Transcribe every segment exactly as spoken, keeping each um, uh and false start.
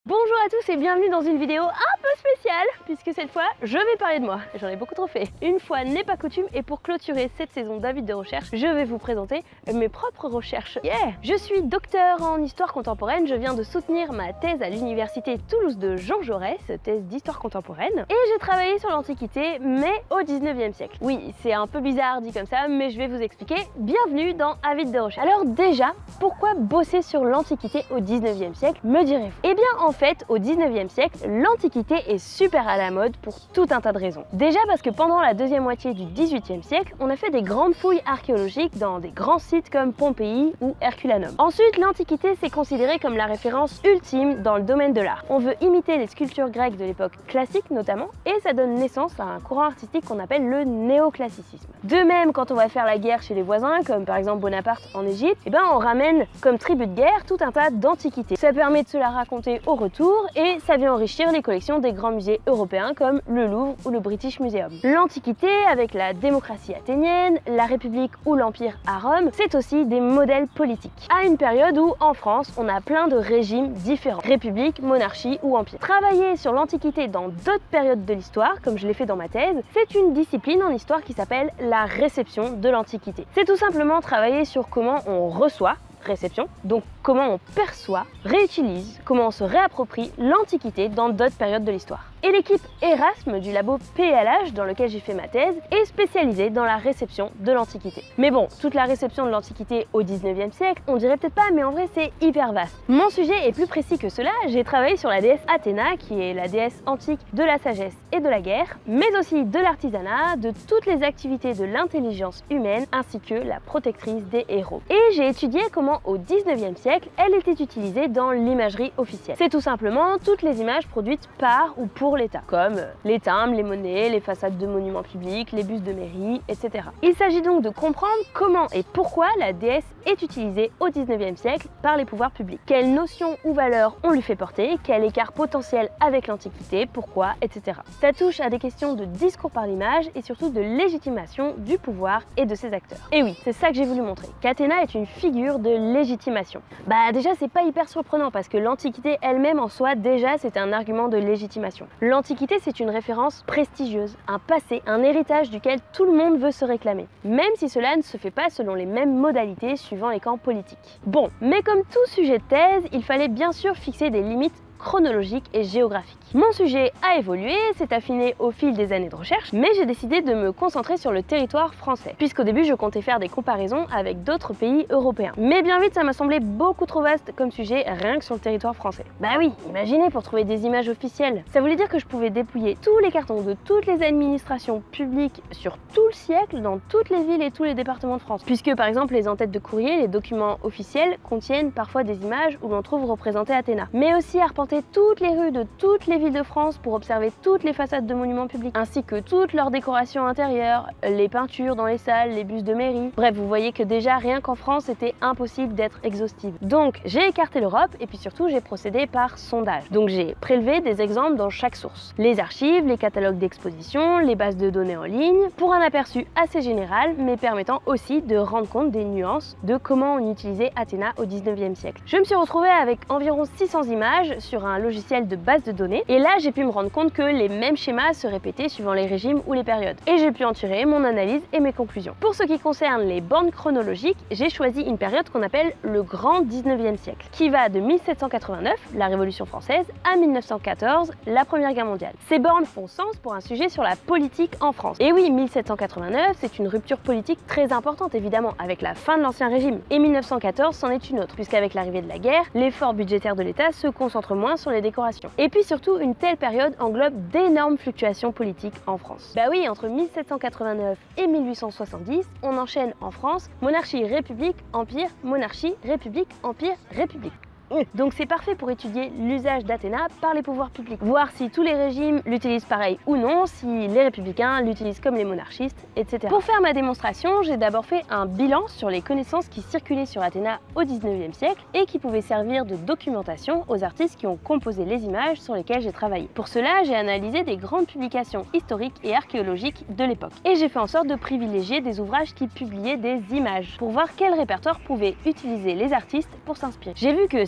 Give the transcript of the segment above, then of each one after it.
Bonjour à tous et bienvenue dans une vidéo un peu spéciale, puisque cette fois, je vais parler de moi. J'en ai beaucoup trop fait. Une fois n'est pas coutume, et pour clôturer cette saison d'Avis de recherche, je vais vous présenter mes propres recherches. Yeah! Je suis docteur en histoire contemporaine, je viens de soutenir ma thèse à l'université Toulouse de Jean Jaurès, thèse d'histoire contemporaine, et j'ai travaillé sur l'Antiquité, mais au dix-neuvième siècle. Oui, c'est un peu bizarre dit comme ça, mais je vais vous expliquer. Bienvenue dans Avis de recherche. Alors déjà, pourquoi bosser sur l'Antiquité au dix-neuvième siècle, me direz-vous? Eh bien, en En fait, au dix-neuvième siècle, l'Antiquité est super à la mode pour tout un tas de raisons. Déjà parce que pendant la deuxième moitié du dix-huitième siècle, on a fait des grandes fouilles archéologiques dans des grands sites comme Pompéi ou Herculanum. Ensuite, l'Antiquité s'est considérée comme la référence ultime dans le domaine de l'art. On veut imiter les sculptures grecques de l'époque classique notamment, et ça donne naissance à un courant artistique qu'on appelle le néoclassicisme. De même, quand on va faire la guerre chez les voisins, comme par exemple Bonaparte en Égypte, eh ben on ramène comme tribut de guerre tout un tas d'antiquités. Ça permet de se la raconter au retour et ça vient enrichir les collections des grands musées européens comme le Louvre ou le British Museum. L'Antiquité, avec la démocratie athénienne, la République ou l'Empire à Rome, c'est aussi des modèles politiques. À une période où, en France, on a plein de régimes différents, république, monarchie ou empire. Travailler sur l'Antiquité dans d'autres périodes de l'histoire, comme je l'ai fait dans ma thèse, c'est une discipline en histoire qui s'appelle la réception de l'Antiquité. C'est tout simplement travailler sur comment on reçoit, réception, donc comment on perçoit, réutilise, comment on se réapproprie l'Antiquité dans d'autres périodes de l'histoire. Et l'équipe Erasme du labo P L H dans lequel j'ai fait ma thèse est spécialisée dans la réception de l'Antiquité. Mais bon, toute la réception de l'Antiquité au dix-neuvième siècle, on dirait peut-être pas, mais en vrai c'est hyper vaste. Mon sujet est plus précis que cela, j'ai travaillé sur la déesse Athéna, qui est la déesse antique de la sagesse et de la guerre, mais aussi de l'artisanat, de toutes les activités de l'intelligence humaine, ainsi que la protectrice des héros. Et j'ai étudié comment au dix-neuvième siècle, elle était utilisée dans l'imagerie officielle. C'est tout simplement toutes les images produites par ou pour l'État, comme les timbres, les monnaies, les façades de monuments publics, les bustes de mairie, et cetera. Il s'agit donc de comprendre comment et pourquoi la déesse est utilisée au dix-neuvième siècle par les pouvoirs publics. Quelles notions ou valeurs on lui fait porter, quel écart potentiel avec l'Antiquité, pourquoi, et cetera. Ça touche à des questions de discours par l'image et surtout de légitimation du pouvoir et de ses acteurs. Et oui, c'est ça que j'ai voulu montrer, qu'Athéna est une figure de légitimation. Bah déjà, c'est pas hyper surprenant parce que l'Antiquité elle-même en soi, déjà, c'est un argument de légitimation. L'Antiquité, c'est une référence prestigieuse, un passé, un héritage duquel tout le monde veut se réclamer, même si cela ne se fait pas selon les mêmes modalités suivant les camps politiques. Bon, mais comme tout sujet de thèse, il fallait bien sûr fixer des limites chronologique et géographique. Mon sujet a évolué, s'est affiné au fil des années de recherche, mais j'ai décidé de me concentrer sur le territoire français, puisqu'au début je comptais faire des comparaisons avec d'autres pays européens. Mais bien vite ça m'a semblé beaucoup trop vaste comme sujet rien que sur le territoire français. Bah oui, imaginez pour trouver des images officielles. Ça voulait dire que je pouvais dépouiller tous les cartons de toutes les administrations publiques sur tout le siècle dans toutes les villes et tous les départements de France. Puisque par exemple les en-têtes de courrier, les documents officiels contiennent parfois des images où l'on trouve représentée Athéna. Mais aussi arpenter toutes les rues de toutes les villes de France pour observer toutes les façades de monuments publics, ainsi que toutes leurs décorations intérieures, les peintures dans les salles, les bustes de mairie. Bref, vous voyez que déjà rien qu'en France, c'était impossible d'être exhaustive. Donc j'ai écarté l'Europe et puis surtout j'ai procédé par sondage. Donc j'ai prélevé des exemples dans chaque source. Les archives, les catalogues d'exposition, les bases de données en ligne, pour un aperçu assez général, mais permettant aussi de rendre compte des nuances de comment on utilisait Athéna au dix-neuvième siècle. Je me suis retrouvée avec environ six cents images sur un logiciel de base de données et là j'ai pu me rendre compte que les mêmes schémas se répétaient suivant les régimes ou les périodes et j'ai pu en tirer mon analyse et mes conclusions. Pour ce qui concerne les bornes chronologiques, j'ai choisi une période qu'on appelle le grand dix-neuvième siècle qui va de mille sept cent quatre-vingt-neuf, la Révolution française, à mille neuf cent quatorze, la Première Guerre mondiale. Ces bornes font sens pour un sujet sur la politique en France. Et oui, mille sept cent quatre-vingt-neuf, c'est une rupture politique très importante évidemment avec la fin de l'Ancien Régime et mille neuf cent quatorze c'en est une autre puisqu'avec l'arrivée de la guerre, l'effort budgétaire de l'État se concentre moins sur les décorations. Et puis surtout, une telle période englobe d'énormes fluctuations politiques en France. Bah oui, entre mille sept cent quatre-vingt-neuf et mille huit cent soixante-dix, on enchaîne en France monarchie, république, empire, monarchie, république, empire, république. Donc c'est parfait pour étudier l'usage d'Athéna par les pouvoirs publics, voir si tous les régimes l'utilisent pareil ou non, si les républicains l'utilisent comme les monarchistes, et cetera. Pour faire ma démonstration, j'ai d'abord fait un bilan sur les connaissances qui circulaient sur Athéna au dix-neuvième siècle et qui pouvaient servir de documentation aux artistes qui ont composé les images sur lesquelles j'ai travaillé. Pour cela, j'ai analysé des grandes publications historiques et archéologiques de l'époque. Et j'ai fait en sorte de privilégier des ouvrages qui publiaient des images, pour voir quel répertoire pouvaient utiliser les artistes pour s'inspirer. J'ai vu que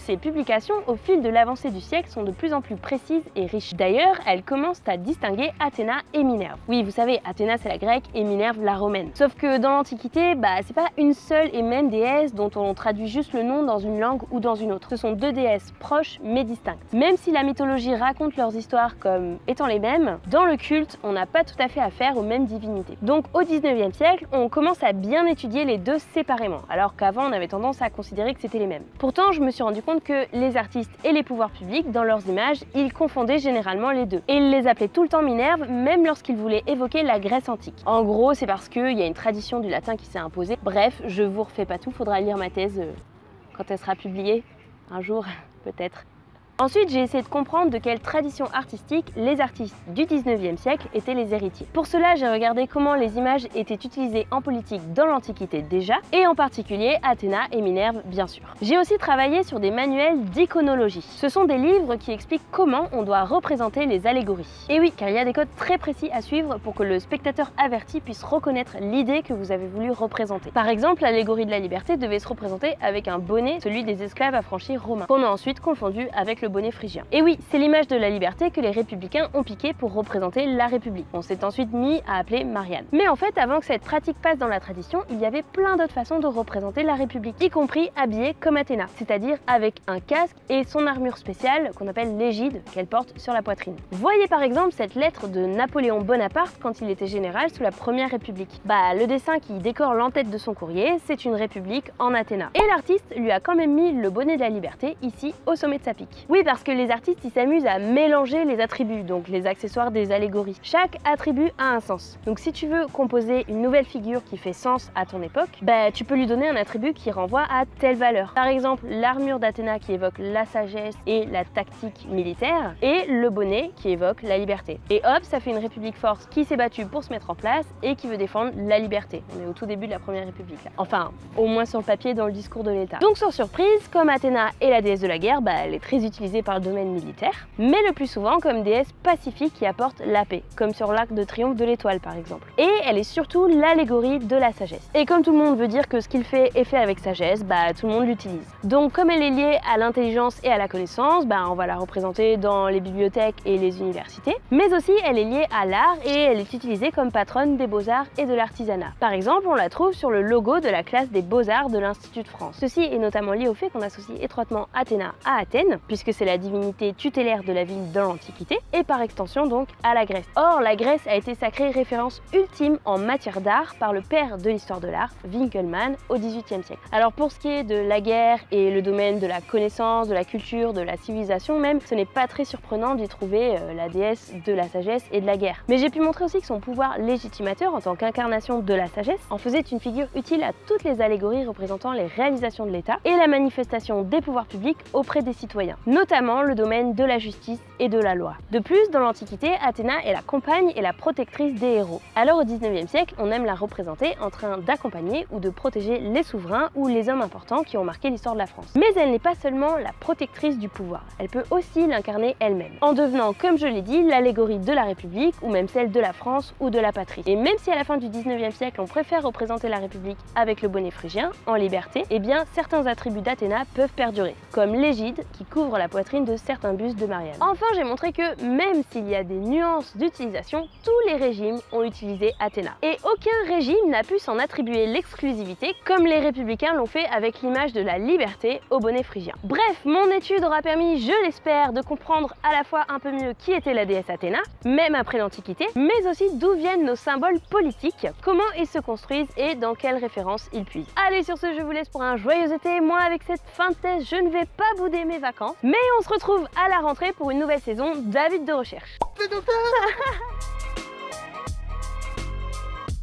ses publications au fil de l'avancée du siècle sont de plus en plus précises et riches. D'ailleurs, elles commencent à distinguer Athéna et Minerve. Oui, vous savez, Athéna c'est la grecque et Minerve la romaine. Sauf que dans l'Antiquité, bah c'est pas une seule et même déesse dont on traduit juste le nom dans une langue ou dans une autre. Ce sont deux déesses proches mais distinctes. Même si la mythologie raconte leurs histoires comme étant les mêmes, dans le culte, on n'a pas tout à fait affaire aux mêmes divinités. Donc au dix-neuvième siècle, on commence à bien étudier les deux séparément, alors qu'avant on avait tendance à considérer que c'était les mêmes. Pourtant, je me suis rendu compte que les artistes et les pouvoirs publics, dans leurs images, ils confondaient généralement les deux. Et ils les appelaient tout le temps Minerve, même lorsqu'ils voulaient évoquer la Grèce antique. En gros, c'est parce qu'il y a une tradition du latin qui s'est imposée. Bref, je vous refais pas tout, faudra lire ma thèse euh, quand elle sera publiée, un jour, peut-être. Ensuite, j'ai essayé de comprendre de quelle tradition artistique les artistes du dix-neuvième siècle étaient les héritiers. Pour cela, j'ai regardé comment les images étaient utilisées en politique dans l'Antiquité déjà, et en particulier Athéna et Minerve bien sûr. J'ai aussi travaillé sur des manuels d'iconologie. Ce sont des livres qui expliquent comment on doit représenter les allégories. Et oui, car il y a des codes très précis à suivre pour que le spectateur averti puisse reconnaître l'idée que vous avez voulu représenter. Par exemple, l'allégorie de la liberté devait se représenter avec un bonnet, celui des esclaves affranchis romains, qu'on a ensuite confondu avec le bonnet phrygien. Et oui, c'est l'image de la liberté que les républicains ont piqué pour représenter la République. On s'est ensuite mis à appeler Marianne. Mais en fait, avant que cette pratique passe dans la tradition, il y avait plein d'autres façons de représenter la République, y compris habillée comme Athéna, c'est-à-dire avec un casque et son armure spéciale qu'on appelle l'égide qu'elle porte sur la poitrine. Voyez par exemple cette lettre de Napoléon Bonaparte quand il était général sous la Première République. Bah, le dessin qui décore l'entête de son courrier, c'est une république en Athéna. Et l'artiste lui a quand même mis le bonnet de la liberté ici au sommet de sa pique. Oui, parce que les artistes ils s'amusent à mélanger les attributs, donc les accessoires des allégories. Chaque attribut a un sens. Donc si tu veux composer une nouvelle figure qui fait sens à ton époque, bah tu peux lui donner un attribut qui renvoie à telle valeur. Par exemple, l'armure d'Athéna qui évoque la sagesse et la tactique militaire, et le bonnet qui évoque la liberté. Et hop, ça fait une république forte qui s'est battue pour se mettre en place et qui veut défendre la liberté. On est au tout début de la Première République là. Enfin, au moins sur le papier dans le discours de l'État. Donc sans surprise, comme Athéna est la déesse de la guerre, bah elle est très utilisée par le domaine militaire, mais le plus souvent comme déesse pacifique qui apporte la paix, comme sur l'arc de triomphe de l'étoile par exemple. Et elle est surtout l'allégorie de la sagesse. Et comme tout le monde veut dire que ce qu'il fait est fait avec sagesse, bah tout le monde l'utilise. Donc comme elle est liée à l'intelligence et à la connaissance, bah on va la représenter dans les bibliothèques et les universités, mais aussi elle est liée à l'art et elle est utilisée comme patronne des beaux-arts et de l'artisanat. Par exemple, on la trouve sur le logo de la classe des beaux-arts de l'Institut de France. Ceci est notamment lié au fait qu'on associe étroitement Athéna à Athènes, puisque c'est la divinité tutélaire de la ville dans l'Antiquité, et par extension donc à la Grèce. Or, la Grèce a été sacrée référence ultime en matière d'art par le père de l'histoire de l'art, Winckelmann, au dix-huitième siècle. Alors pour ce qui est de la guerre et le domaine de la connaissance, de la culture, de la civilisation même, ce n'est pas très surprenant d'y trouver euh, la déesse de la sagesse et de la guerre. Mais j'ai pu montrer aussi que son pouvoir légitimateur en tant qu'incarnation de la sagesse en faisait une figure utile à toutes les allégories représentant les réalisations de l'État et la manifestation des pouvoirs publics auprès des citoyens, notamment le domaine de la justice et de la loi. De plus, dans l'Antiquité, Athéna est la compagne et la protectrice des héros. Alors au dix-neuvième siècle, on aime la représenter en train d'accompagner ou de protéger les souverains ou les hommes importants qui ont marqué l'histoire de la France. Mais elle n'est pas seulement la protectrice du pouvoir, elle peut aussi l'incarner elle-même, en devenant, comme je l'ai dit, l'allégorie de la République ou même celle de la France ou de la patrie. Et même si à la fin du dix-neuvième siècle, on préfère représenter la République avec le bonnet phrygien, en liberté, eh bien certains attributs d'Athéna peuvent perdurer, comme l'égide qui couvre la poitrine de certains bustes de Marianne. Enfin, j'ai montré que même s'il y a des nuances d'utilisation, tous les régimes ont utilisé Athéna. Et aucun régime n'a pu s'en attribuer l'exclusivité, comme les républicains l'ont fait avec l'image de la liberté au bonnet phrygien. Bref, mon étude aura permis, je l'espère, de comprendre à la fois un peu mieux qui était la déesse Athéna, même après l'Antiquité, mais aussi d'où viennent nos symboles politiques, comment ils se construisent et dans quelles références ils puisent. Allez, sur ce, je vous laisse pour un joyeux été. Moi, avec cette fin de thèse, je ne vais pas bouder mes vacances, mais on se retrouve à la rentrée pour une nouvelle saison d'Avis de recherche.